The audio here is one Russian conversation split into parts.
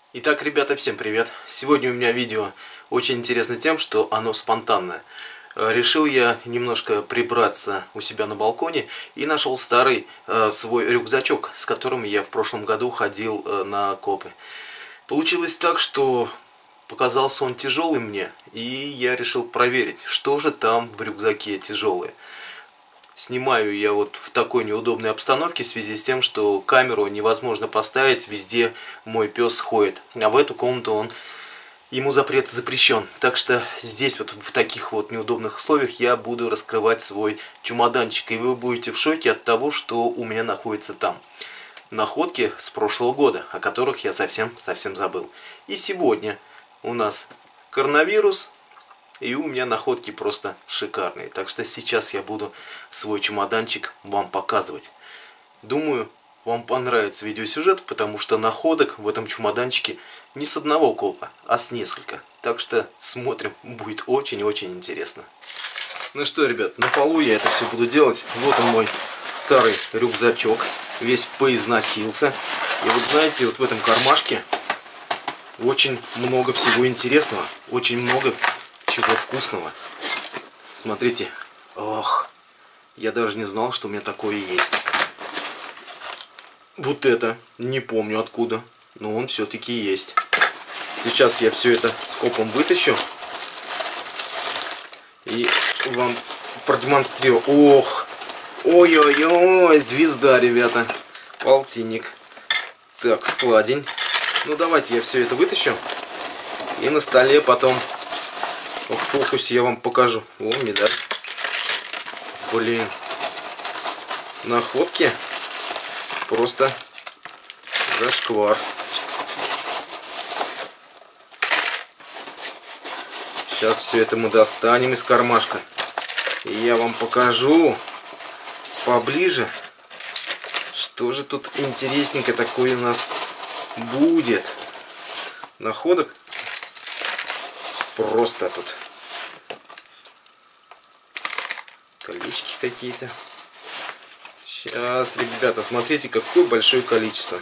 Итак, ребята, всем привет! Сегодня у меня видео очень интересно тем, что оно спонтанное. Решил я немножко прибраться у себя на балконе и нашел старый свой рюкзачок, с которым я в прошлом году ходил на копы. Получилось так, что показался он тяжелый мне, и я решил проверить, что же там в рюкзаке тяжелое. Снимаю я вот в такой неудобной обстановке в связи с тем, что камеру невозможно поставить, везде мой пес ходит. А в эту комнату ему запрет запрещен. Так что здесь вот в таких вот неудобных условиях я буду раскрывать свой чемоданчик. И вы будете в шоке от того, что у меня находится там. Находки с прошлого года, о которых я совсем забыл. И сегодня у нас коронавирус. И у меня находки просто шикарные. Так что сейчас я буду свой чемоданчик вам показывать. Думаю, вам понравится видеосюжет, потому что находок в этом чемоданчике не с одного копа, а с несколько. Так что смотрим, будет очень-очень интересно. Ну что, ребят, на полу я это все буду делать. Вот он мой старый рюкзачок, весь поизносился. И вот знаете, вот в этом кармашке очень много всего интересного, очень много чего вкусного. Смотрите. Ох, я даже не знал, что у меня такое есть. Вот это, не помню откуда, но он все-таки есть. Сейчас я все это скопом вытащу и вам продемонстрирую. Ох, ой-ой-ой, звезда, ребята. Полтинник. Так, складень. Ну давайте я все это вытащу. И на столе потом в фокусе я вам покажу. О, медаль. Блин. Находки просто зашквар. Сейчас все это мы достанем из кармашка. И я вам покажу поближе, что же тут интересненько такое у нас будет. Находок просто тут. Колечки какие-то. Сейчас, ребята, смотрите, какое большое количество.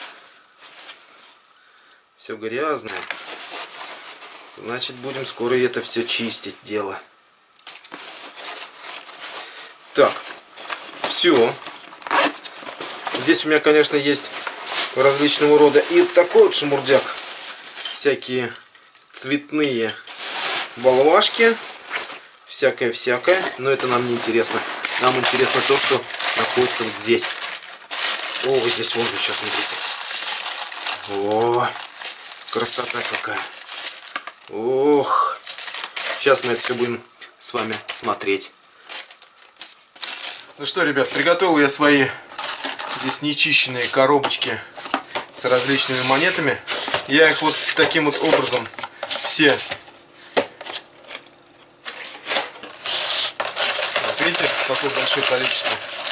Все грязное. Значит, будем скоро это все чистить дело. Так, все. Здесь у меня, конечно, есть различного рода и такой вот шмурдяк. Всякие цветные болвашки, всякое-всякое, но это нам не интересно. Нам интересно то, что находится вот здесь. О, здесь вон еще, смотрите. О, красота какая. Ох, сейчас мы это все будем с вами смотреть. Ну что, ребят, приготовил я свои здесь нечищенные коробочки с различными монетами. Я их вот таким вот образом все. Видите, какое большое количество.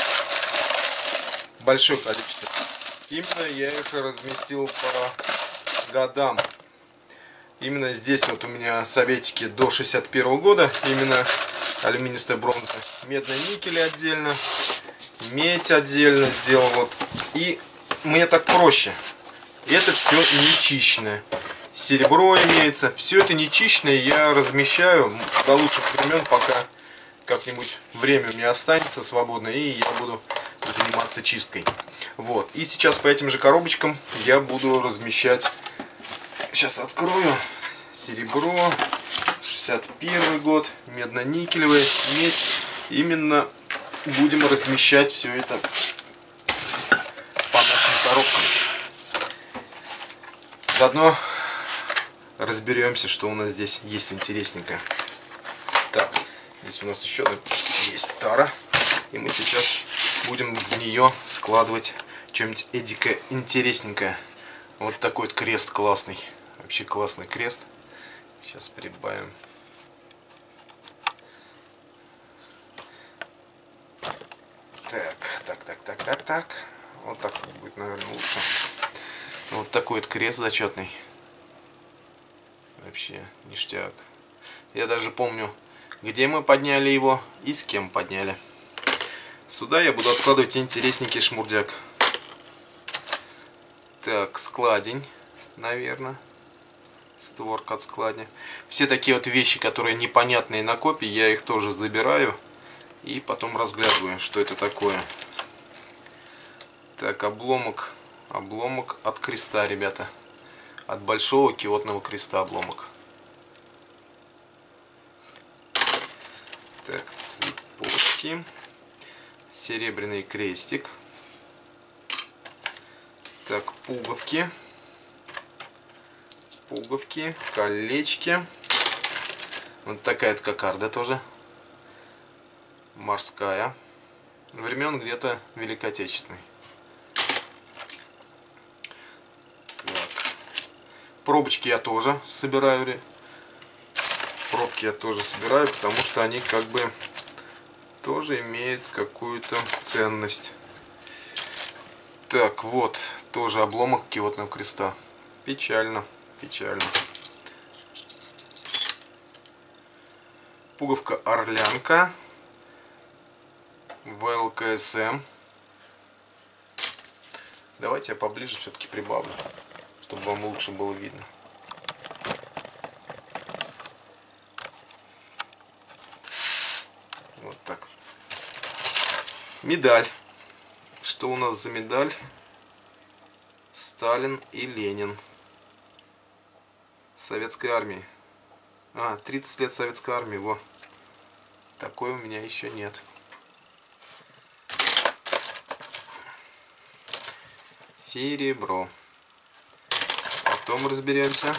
Большое количество. Именно я их разместил по годам. Именно здесь вот у меня советики до 61 года. Именно алюминиевая бронза. Медно-никель отдельно. Медь отдельно сделал. Вот. И мне так проще. Это все нечищенное. Серебро имеется. Все это нечищенное я размещаю до лучших времен, пока как-нибудь время у меня останется свободно, и я буду заниматься чисткой. Вот. И сейчас по этим же коробочкам я буду размещать. Сейчас открою. Серебро. 61 год. Медно-никелевая. Медь. Именно будем размещать все это по нашим коробкам. Заодно разберемся, что у нас здесь есть интересненькое. Так, здесь у нас еще есть тара. И мы сейчас будем в нее складывать что-нибудь эдикое интересненькое. Вот такой вот крест классный. Вообще классный крест. Сейчас прибавим. Так. Вот так будет, наверное, лучше. Вот такой вот крест зачетный. Вообще ништяк. Я даже помню, где мы подняли его и с кем подняли. Сюда я буду откладывать интересненький шмурдяк. Так, складень. наверное. Створка от складня. Все такие вот вещи, которые непонятные на копии, я их тоже забираю. И потом разглядываю, что это такое. Так, обломок. Обломок от креста, ребята. От большого киотного креста обломок. Так, цепочки. Серебряный крестик. Так, пуговки. Пуговки, колечки. Вот такая вот кокарда тоже. Морская. Времен где-то Великой Отечественной. Так. Пробочки я тоже собираю. Пробки я тоже собираю, потому что они как бы тоже имеют какую-то ценность. Так, вот, тоже обломок киотного креста. Печально, печально. Пуговка орлянка. ВЛКСМ. Давайте я поближе все-таки прибавлю, чтобы вам лучше было видно. Вот так. Медаль. Что у нас за медаль? Сталин и Ленин. Советской армии. 30 лет Советской армии. Во. Такой у меня еще нет. Серебро. Потом разберемся.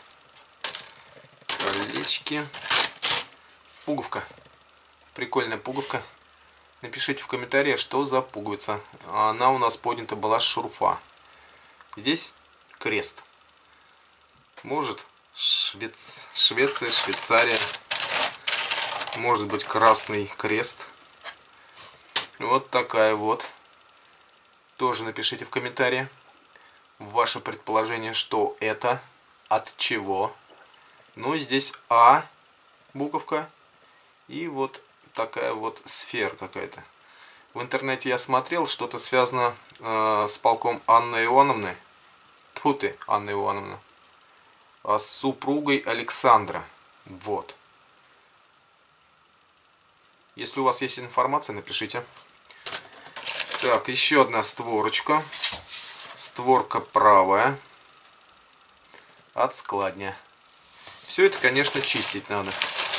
Колечки. Пуговка. Прикольная пуговка. Напишите в комментариях, что за пуговица. Она у нас поднята была с шурфа. Здесь крест. Может Швеция, Швейцария. Может быть красный крест. Вот такая вот. Тоже напишите в комментарии ваше предположение, что это, от чего. Ну, здесь А буковка. И вот такая вот сфера какая-то. В интернете я смотрел, что-то связано с полком Анны Ионовны. Тьфу ты, Анна Ивановна. С супругой Александра. Вот. Если у вас есть информация, напишите. Так, еще одна створочка. Створка правая. От складня. Все это, конечно, чистить надо.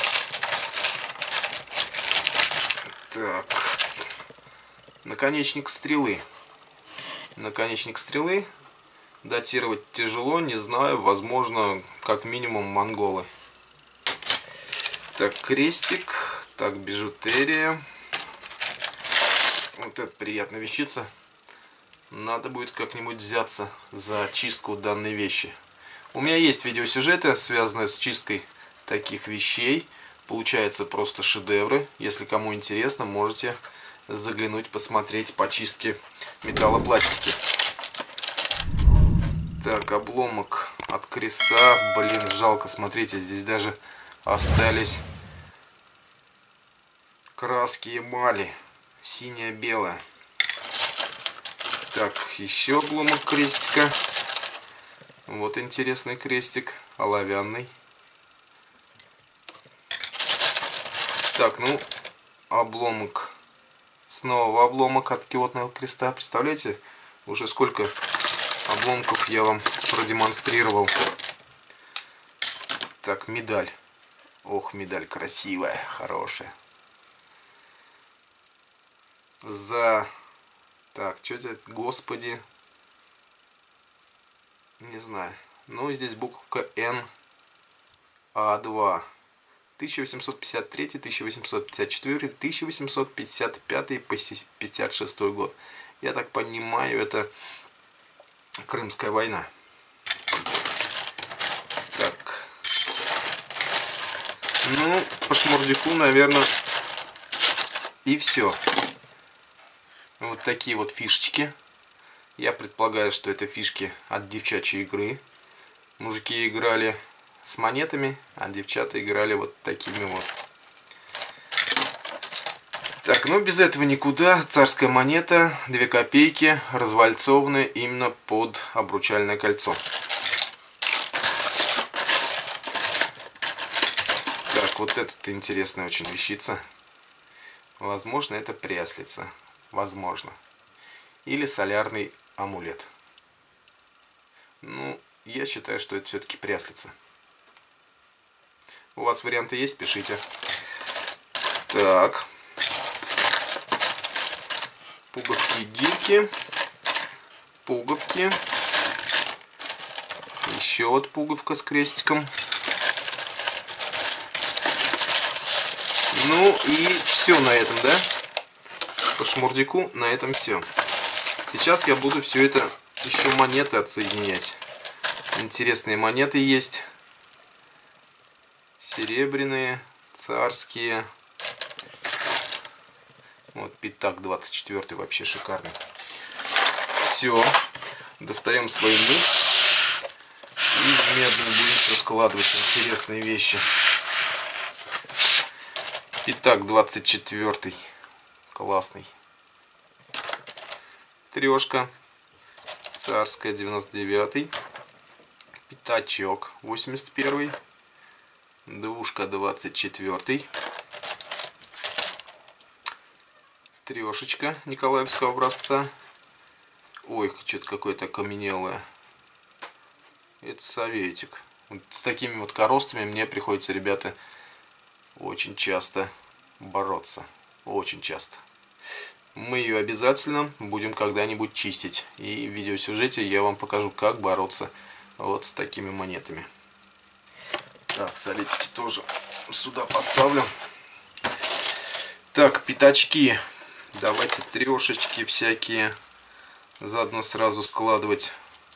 Так. Наконечник стрелы. Наконечник стрелы. Датировать тяжело, не знаю. Возможно, как минимум монголы. Так, крестик. Так, бижутерия. Вот это приятная вещица. Надо будет как-нибудь взяться за чистку данной вещи. У меня есть видеосюжеты, связанные с чисткой таких вещей. Получается просто шедевры. Если кому интересно, можете заглянуть, посмотреть по чистке металлопластики. Так, обломок от креста. Блин, жалко, смотрите, здесь даже остались краски эмали. Синяя-белая. Так, еще обломок крестика. Вот интересный крестик. Оловянный. Так, ну, обломок. Снова обломок от киотного креста. Представляете, уже сколько обломков я вам продемонстрировал. Так, медаль. Ох, медаль красивая, хорошая. Так, что это? Господи. Не знаю. Ну, здесь буковка Н. А2. 1853, 1854, 1855 по 56 год. Я так понимаю, это Крымская война. Так. Ну, по шмурдяку, наверное, и все. Вот такие вот фишечки. Я предполагаю, что это фишки от девчачьей игры. Мужики играли с монетами, а девчата играли вот такими вот. Так, ну без этого никуда. Царская монета, 2 копейки, развальцованная именно под обручальное кольцо. Так, вот этот интересная очень вещица. Возможно, это пряслица. Возможно. Или солярный амулет. Ну, я считаю, что это все-таки пряслица. У вас варианты есть? Пишите. Так. Пуговки-гильки. Пуговки. Еще вот пуговка с крестиком. Ну и все на этом, да? По шмурдику на этом все. Сейчас я буду все это еще монеты отсоединять. Интересные монеты есть. Серебряные, царские. Вот пятак 24 вообще шикарный. Все. Достаем свой мух. И в медную будем все складывать интересные вещи. Пятак 24. Классный. Трешка. Царская 99. Пятачок 81. Двушка 24. Трешечка Николаевского образца. Ой, что-то какое-то окаменелое. Это советик. Вот с такими вот коростами мне приходится, ребята, очень часто бороться. Очень часто. Мы ее обязательно будем когда-нибудь чистить. И в видеосюжете я вам покажу, как бороться вот с такими монетами. Так, солетики тоже сюда поставлю. Так, пятачки. Давайте трешечки всякие. Заодно сразу складывать.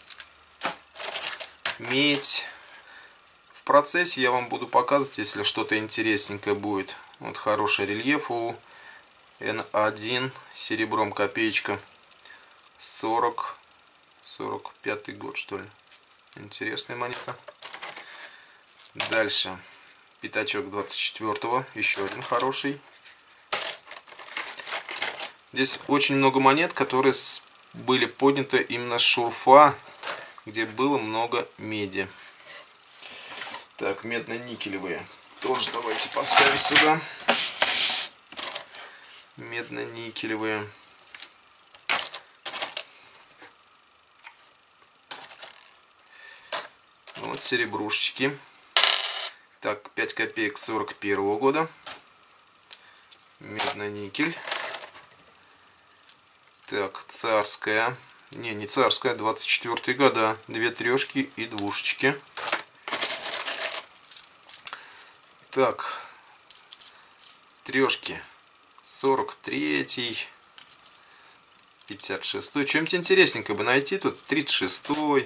Медь. В процессе я вам буду показывать, если что-то интересненькое будет. Вот хороший рельеф у N1 серебром копеечка. 45 год, что ли. Интересная монета. Дальше. Пятачок 24-го. Еще один хороший. Здесь очень много монет, которые были подняты именно с шурфа, где было много меди. Так, медно-никелевые. Тоже давайте поставим сюда. Медно-никелевые. Вот серебрушечки. Так, 5 копеек 41-го года. Медно-никель. Так, царская. Не царская, 24-е года. 2 трешки и двушечки. Так, трешки. 43-й. 56-й. Чем-нибудь интересненько бы найти тут. 36-й.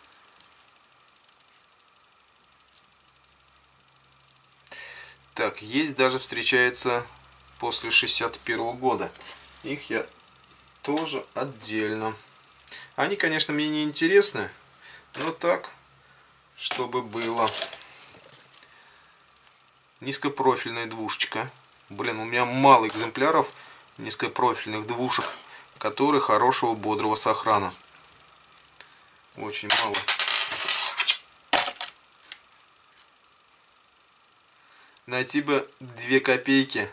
Так, есть даже встречается после 61-го года. Их я тоже отдельно. Они, конечно, мне не интересны, но так, чтобы было. Низкопрофильная двушечка. Блин, у меня мало экземпляров низкопрофильных двушек, которые хорошего бодрого сохрана. Очень мало. Найти бы 2 копейки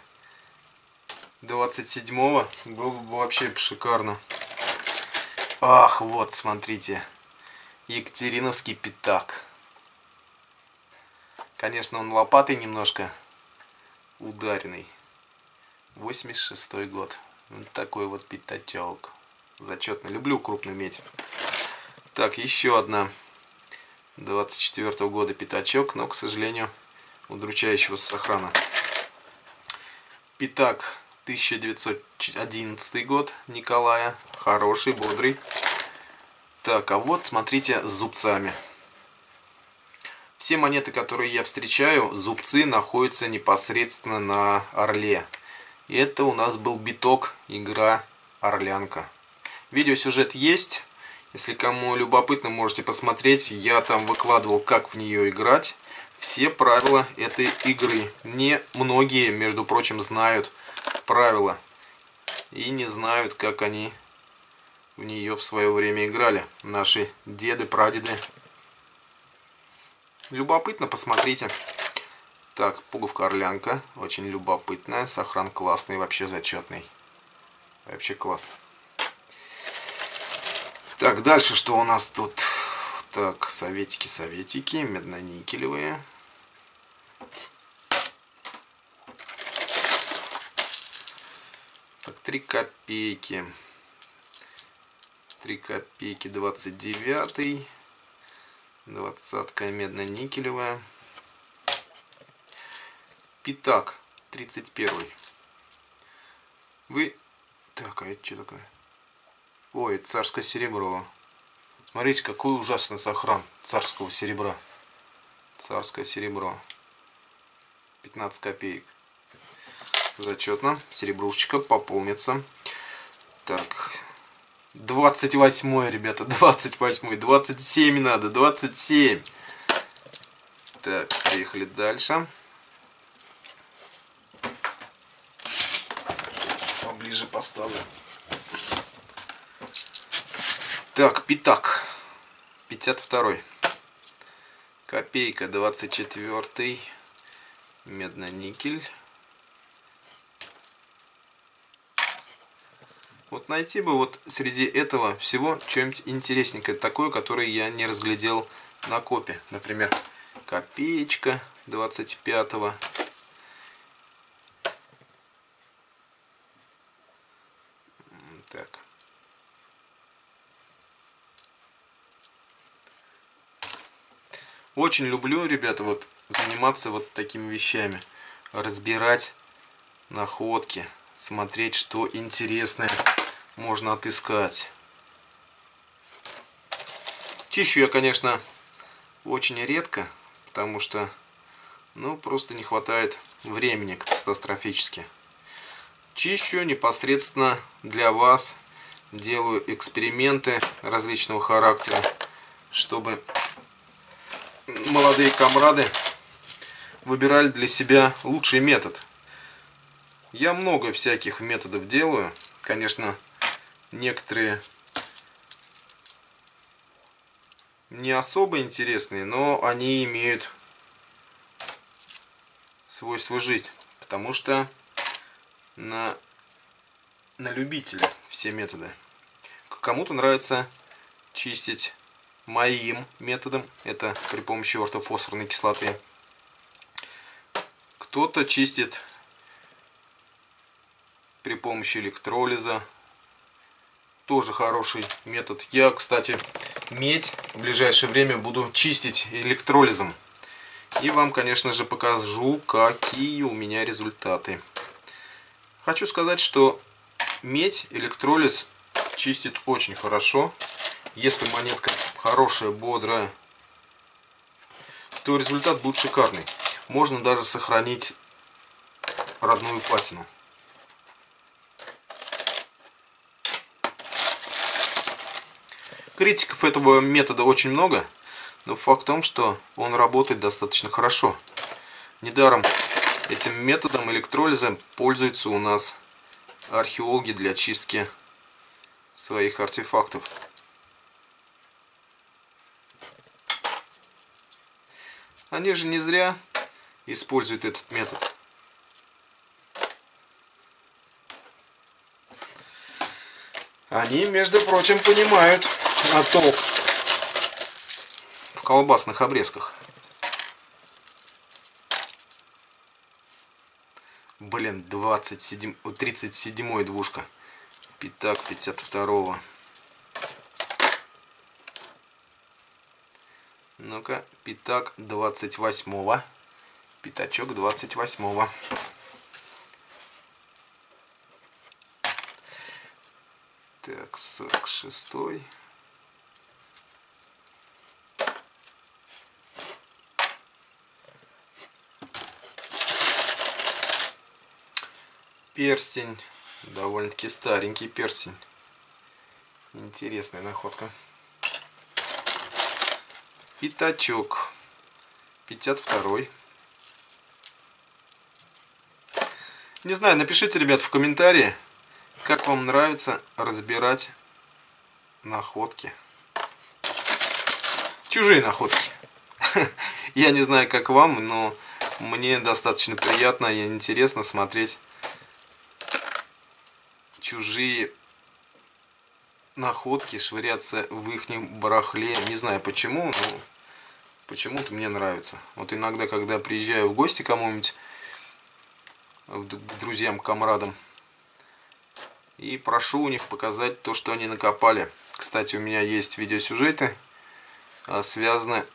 27-го было бы вообще шикарно. Ах, вот, смотрите. Екатериновский пятак. Конечно, он лопатой немножко ударенный. 86-й год. Вот такой вот пятачок. Зачетно. Люблю крупную медь. Так, еще одна. 24-го года пятачок, но, к сожалению, удручающего сохрана. Пятак 1911 год Николая. Хороший, бодрый. Так, а вот смотрите с зубцами. Все монеты, которые я встречаю, зубцы находятся непосредственно на орле. И это у нас был биток, игра Орлянка. Видеосюжет есть. Если кому любопытно, можете посмотреть. Я там выкладывал, как в нее играть. Все правила этой игры. Не многие, между прочим, знают правила. И не знают, как они в нее в свое время играли. Наши деды, прадеды. Любопытно, посмотрите. Так, пуговка-орлянка. Очень любопытная. Сохран классный, вообще зачетный. Вообще класс. Так, дальше что у нас тут? Так, советики, медно-никелевые. Так, 3 копейки. 3 копейки 29. 20-ка медно-никелевая. Пятак 31. Вы... Так, а это что такое? Ой, царское серебро. Смотрите, какой ужасный сохран царского серебра. Царское серебро. 15 копеек. Зачетно. Серебрушечка пополнится. Так. 28, ребята. 28. 27 надо. 27. Так, поехали дальше. Поближе поставлю. Так, пятак. 52. Копейка 24. Медно-никель. Вот найти бы вот среди этого всего что-нибудь интересненькое, такое, которое я не разглядел на копе. Например, копеечка 25-го. Так. Очень люблю, ребята, вот заниматься вот такими вещами. Разбирать находки, смотреть, что интересное можно отыскать. Чищу я, конечно, очень редко, потому что, ну, просто не хватает времени катастрофически. Чищу непосредственно для вас, делаю эксперименты различного характера, чтобы молодые комрады выбирали для себя лучший метод. Я много всяких методов делаю, конечно, некоторые не особо интересные, но они имеют свойство жить, потому что на любителя все методы. Кому-то нравится чистить моим методом, это при помощи ортофосфорной кислоты. Кто-то чистит при помощи электролиза, тоже хороший метод. Я, кстати, медь в ближайшее время буду чистить электролизом. И вам, конечно же, покажу, какие у меня результаты. Хочу сказать, что медь, электролиз чистит очень хорошо. Если монетка хорошая, бодрая, то результат будет шикарный. Можно даже сохранить родную патину. Критиков этого метода очень много, но факт в том, что он работает достаточно хорошо. Недаром этим методом электролиза пользуются у нас археологи для очистки своих артефактов. Они же не зря используют этот метод. Они, между прочим, понимают толк в колбасных обрезках. Блин, 37-й двушка. Пятак 52-го. Ну-ка, пятак 28-го. Пятачок 28-го. Так, 46-й. Перстень. Довольно-таки старенький перстень. Интересная находка. Пятачок. 52-й. Не знаю, напишите, ребят, в комментарии, как вам нравится разбирать находки. Чужие находки. Я не знаю, как вам, но Мне достаточно приятно и интересно смотреть чужие находки, швыряться в ихнем барахле. Не знаю почему, но почему-то мне нравится. Вот иногда, когда приезжаю в гости к кому-нибудь, к друзьям, комрадам, и прошу у них показать то, что они накопали. Кстати, у меня есть видеосюжеты, связанные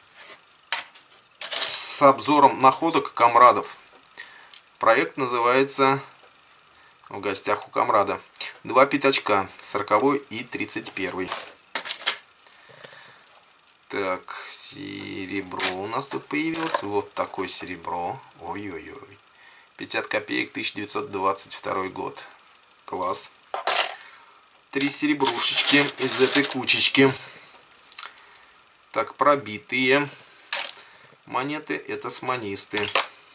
с обзором находок комрадов. Проект называется «В гостях у комрада». 2 пятачка, 40 и 31. Так, серебро у нас тут появилось. Вот такое серебро. Ой-ой-ой. 50 копеек, 1922 год. Класс. 3 серебрушечки из этой кучечки. Так, пробитые монеты, это сманисты.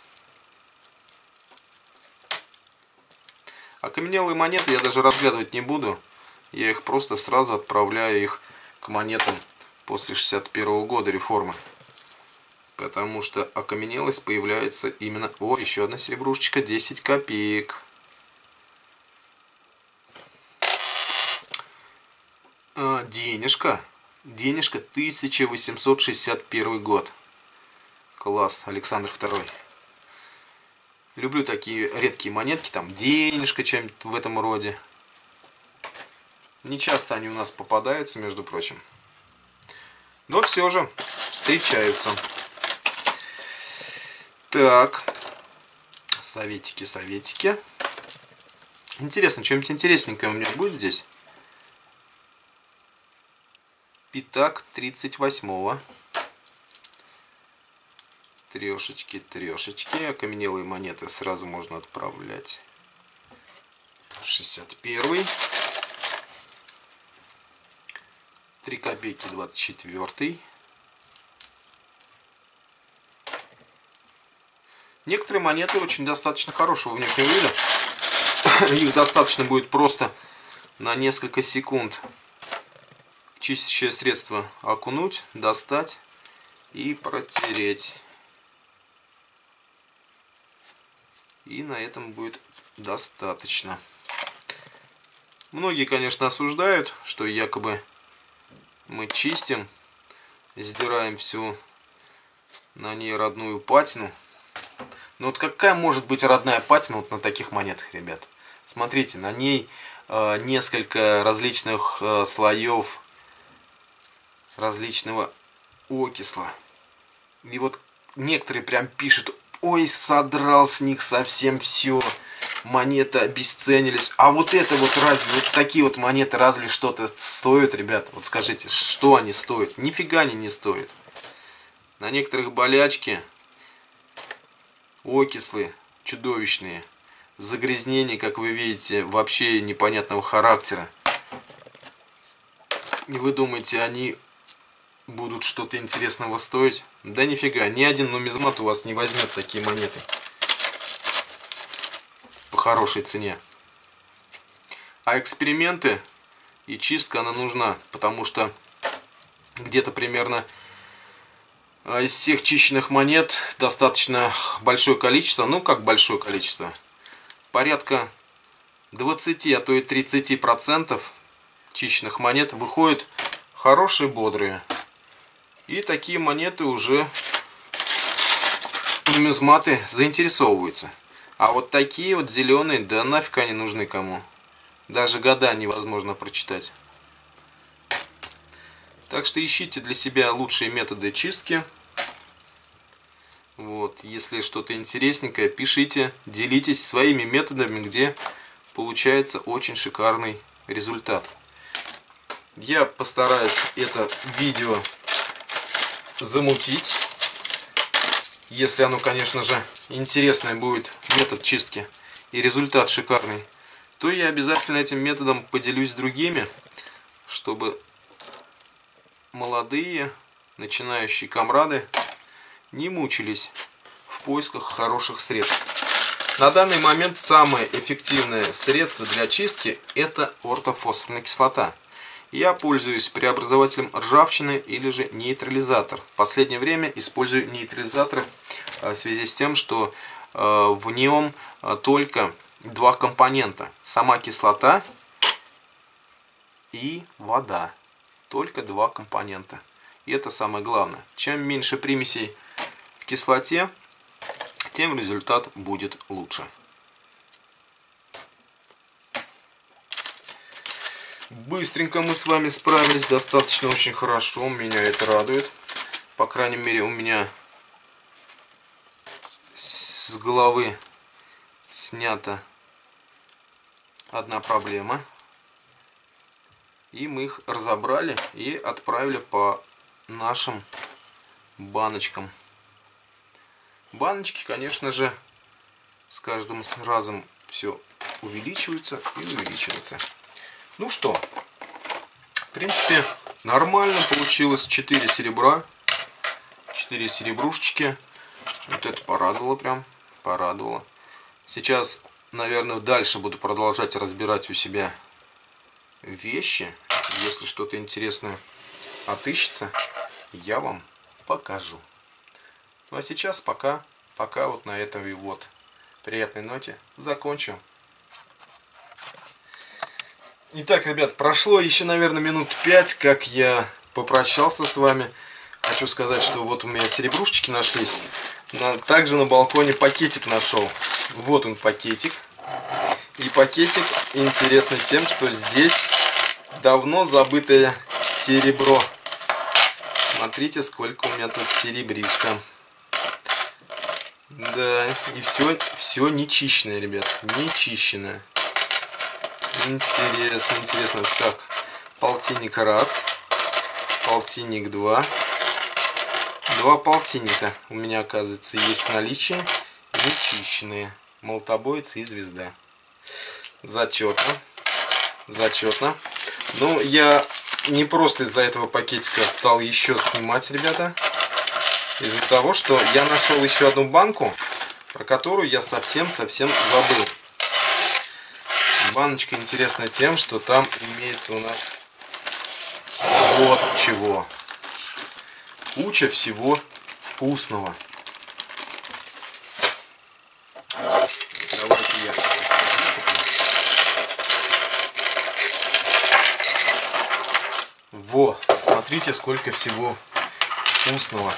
Окаменелые монеты я даже разглядывать не буду. Я их просто сразу отправляю их к монетам после 61 года реформы. Потому что окаменелость появляется именно... О, еще одна серебрушечка, 10 копеек. Денежка. Денежка 1861 год. Класс, Александр II. Люблю такие редкие монетки, там денежка, чем-нибудь в этом роде. Не часто они у нас попадаются, между прочим. Но все же встречаются. Так. Советики, советики. Интересно, что-нибудь интересненькое у меня будет здесь? Пятак 38-го. Трешечки, трешечки. Окаменелые монеты сразу можно отправлять. 61-й. 3 копейки, 24-й. Некоторые монеты очень достаточно хорошего внешнего вида. Их достаточно будет просто на несколько секунд чистящее средство окунуть, достать и протереть. И на этом будет достаточно. Многие, конечно, осуждают, что якобы мы чистим, сдираем всю на ней родную патину. Но вот какая может быть родная патина вот на таких монетах, ребят? Смотрите, на ней несколько различных слоев различного окисла. И вот некоторые прям пишут: ой, содрал с них совсем все, монеты обесценились. А вот это вот разве, вот такие вот монеты разве что-то стоят, ребята? Вот скажите, что они стоят? Нифига они не стоят. На некоторых болячки, окислы чудовищные, загрязнения, как вы видите, вообще непонятного характера. И вы думаете, они будут что-то интересного стоить? Да нифига, ни один нумизмат у вас не возьмет такие монеты по хорошей цене. А эксперименты и чистка, она нужна, потому что где-то примерно из всех чищенных монет достаточно большое количество, ну как большое количество, порядка 20, а то и 30% чищенных монет выходят хорошие, бодрые. И такие монеты уже нумизматы заинтересовываются. А вот такие вот зеленые, да нафиг они нужны кому. Даже года невозможно прочитать. Так что ищите для себя лучшие методы чистки. Вот, если что-то интересненькое, пишите, делитесь своими методами, где получается очень шикарный результат. Я постараюсь это видео замутить, если оно, конечно же, интересный будет метод чистки и результат шикарный, то я обязательно этим методом поделюсь с другими, чтобы молодые начинающие комрады не мучились в поисках хороших средств. На данный момент самое эффективное средство для чистки — это ортофосфорная кислота. Я пользуюсь преобразователем ржавчины или же нейтрализатор. В последнее время использую нейтрализатор в связи с тем, что в нем только два компонента. Сама кислота и вода. Только два компонента. И это самое главное. Чем меньше примесей в кислоте, тем результат будет лучше. Быстренько мы с вами справились, достаточно очень хорошо, меня это радует. По крайней мере, у меня с головы снята одна проблема. И мы их разобрали и отправили по нашим баночкам. Баночки, конечно же, с каждым разом все увеличиваются и увеличиваются. Ну что, в принципе, нормально получилось. 4 серебра, 4 серебрушечки. Вот это порадовало прям, порадовало. Сейчас, наверное, дальше буду продолжать разбирать у себя вещи. Если что-то интересное отыщется, я вам покажу. Ну а сейчас пока вот на этой вот приятной ноте закончу. Итак, ребят, прошло еще, наверное, минут 5, как я попрощался с вами. Хочу сказать, что вот у меня серебрушечки нашлись. Также на балконе пакетик нашел. Вот он пакетик. И пакетик интересный тем, что здесь давно забытое серебро. Смотрите, сколько у меня тут серебришка. Да, и все нечищенное, ребят, нечищенное. Интересно, интересно. Так, полтинник раз, полтинник два. Два полтинника у меня, оказывается, есть в наличии. Нечищенные. Молотобоец и звезда. Зачетно. Зачетно. Ну, я не просто из-за этого пакетика стал еще снимать, ребята. Из-за того, что я нашел еще одну банку, про которую я совсем-совсем забыл. Баночка интересна тем, что там имеется у нас вот чего. Куча всего вкусного. Давайте я... Во, смотрите, сколько всего вкусного.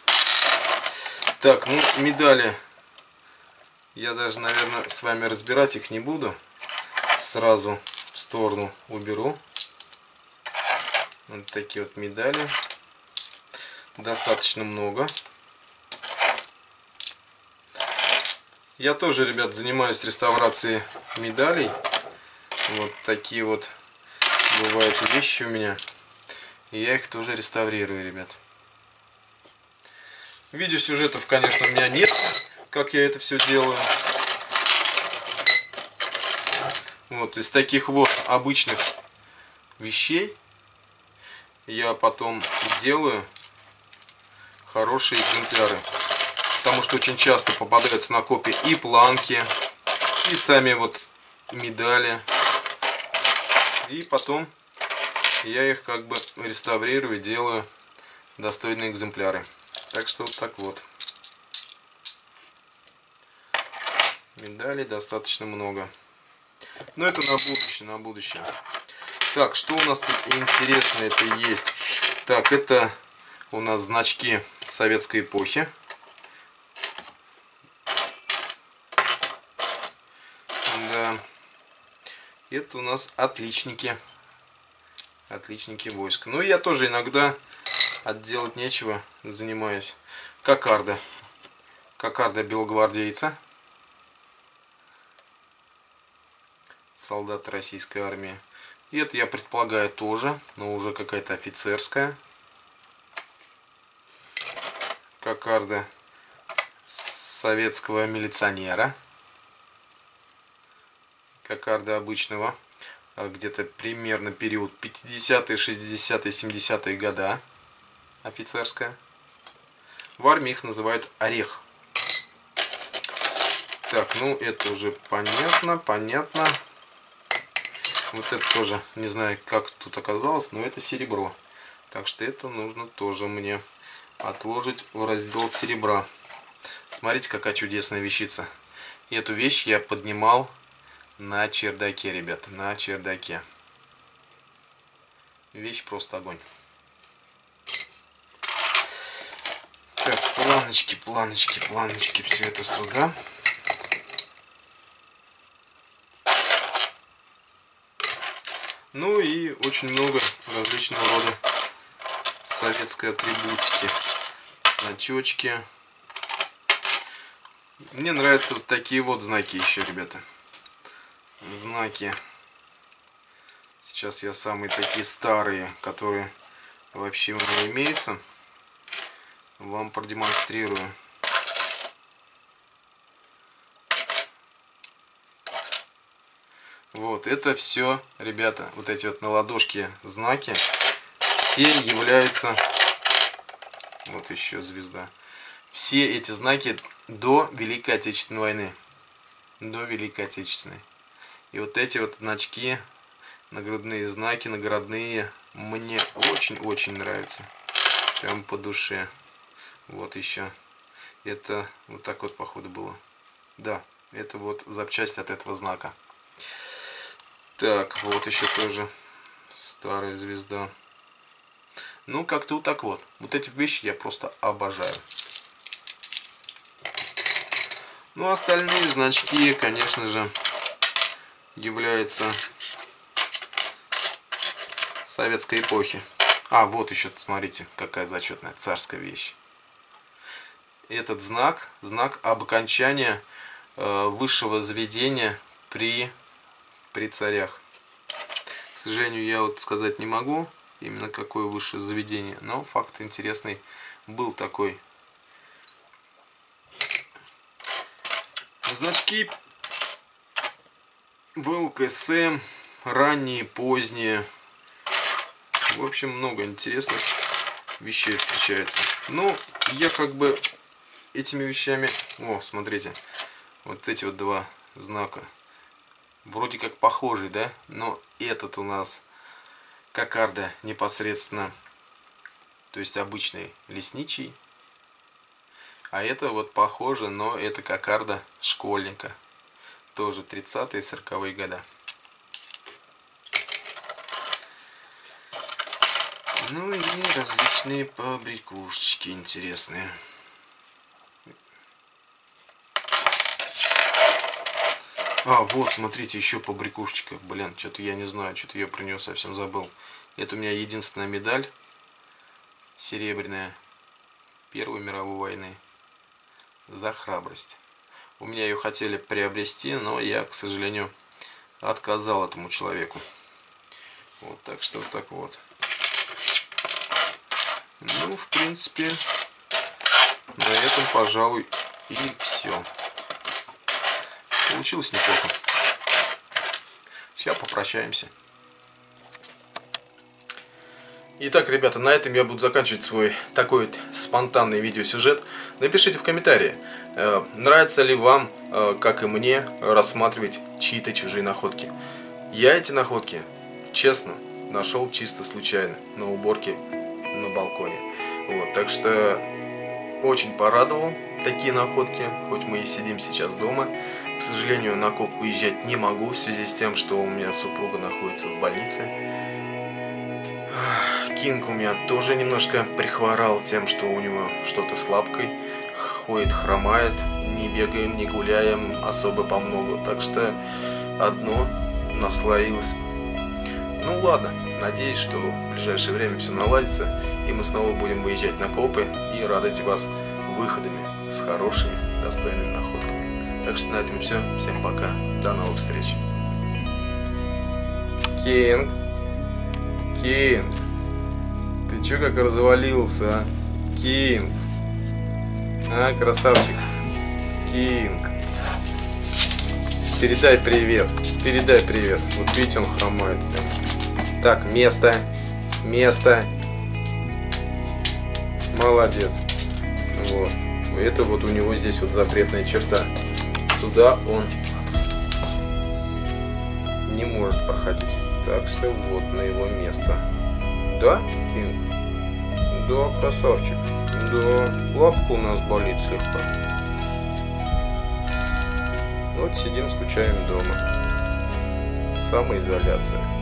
Так, ну, медали я даже, наверное, с вами разбирать их не буду. Сразу в сторону уберу. Вот такие вот медали. Достаточно много. Я тоже, ребят, занимаюсь реставрацией медалей. Вот такие вот бывают вещи у меня. И я их тоже реставрирую, ребят. Видеосюжетов, конечно, у меня нет, как я это все делаю. Вот, из таких вот обычных вещей я потом делаю хорошие экземпляры. Потому что очень часто попадаются на копии и планки, и сами вот медали. И потом я их как бы реставрирую, делаю достойные экземпляры. Так что вот так вот. Медалей достаточно много. Но это на будущее, на будущее. Так, что у нас тут интересное это есть? Так, это у нас значки советской эпохи. Да. Это у нас отличники. Отличники войск. Ну, я тоже иногда отделать нечего занимаюсь. Кокарда. Кокарда белогвардейца. Солдат российской армии. И это, я предполагаю, тоже, но уже какая-то офицерская. Кокарда советского милиционера. Кокарда обычного. Где-то примерно период 50-е, 60-е, 70-е года. Офицерская. В армии их называют орех. Так, ну это уже понятно, понятно. Вот это тоже, не знаю, как тут оказалось, но это серебро. Так что это нужно тоже мне отложить в раздел серебра. Смотрите, какая чудесная вещица. Эту вещь я поднимал на чердаке, ребята, на чердаке. Вещь просто огонь. Так, планочки, все это сюда. Ну и очень много различного рода советской атрибутики. Значочки. Мне нравятся вот такие вот знаки еще, ребята. Знаки. Сейчас я самые такие старые, которые вообще у меня имеются, вам продемонстрирую. Вот это все, ребята, вот эти вот на ладошке знаки, все являются, вот еще звезда, все эти знаки до Великой Отечественной войны, до Великой Отечественной. И вот эти вот значки, нагрудные знаки, наградные, мне очень-очень нравятся, прям по душе. Вот еще, это вот так вот походу было, да, это вот запчасть от этого знака. Так, вот еще тоже старая звезда. Ну, как-то вот так вот. Вот эти вещи я просто обожаю. Ну, остальные значки, конечно же, являются советской эпохи. А, вот еще, смотрите, какая зачетная царская вещь. Этот знак, знак об окончании высшего заведения при царях. К сожалению, я вот сказать не могу, именно какое высшее заведение, но факт интересный был такой. Значки ВЛКСМ, ранние, поздние. В общем, много интересных вещей встречается. Ну, я как бы этими вещами... О, смотрите, вот эти вот два знака. Вроде как похожий, да? Но этот у нас кокарда непосредственно, то есть обычный лесничий. А это вот похоже, но это кокарда школьника. Тоже 30-е, 40-е годы. Ну и различные побрякушечки интересные. А, вот, смотрите, еще побрякушечка. Блин, что-то я не знаю, что-то я про нее совсем забыл. Это у меня единственная медаль серебряная Первой мировой войны за храбрость. У меня ее хотели приобрести, но я, к сожалению, отказал этому человеку. Вот, так что вот так вот. Ну, в принципе, на этом, пожалуй, и все. Получилось неплохо. Сейчас попрощаемся. Итак, ребята, на этом я буду заканчивать свой такой вот спонтанный видеосюжет. Напишите в комментарии, нравится ли вам, как и мне, рассматривать чьи-то чужие находки. Я эти находки, честно, нашел чисто случайно на уборке на балконе. Вот, так что очень порадовал такие находки, хоть мы и сидим сейчас дома. К сожалению, на коп выезжать не могу в связи с тем, что у меня супруга находится в больнице. Кинг у меня тоже немножко прихворал тем, что у него что-то с лапкой. Ходит, хромает, не бегаем, не гуляем особо по много. Так что одно наслоилось. Ну ладно, надеюсь, что в ближайшее время все наладится, и мы снова будем выезжать на копы и радовать вас выходами с хорошими, достойными находками. Так что на этом все. Всем пока. До новых встреч. Кинг. Кинг. Ты чё как развалился, а? Кинг. А, красавчик. Кинг. Передай привет. Передай привет. Вот видите, он хромает. Так, место. Место. Молодец. Вот. Это вот у него здесь вот запретная черта. Сюда он не может проходить. Так что вот на его место. Да, Кинг? Да, красавчик. Да, лапка у нас болит слегка. Вот сидим, скучаем дома. Самоизоляция.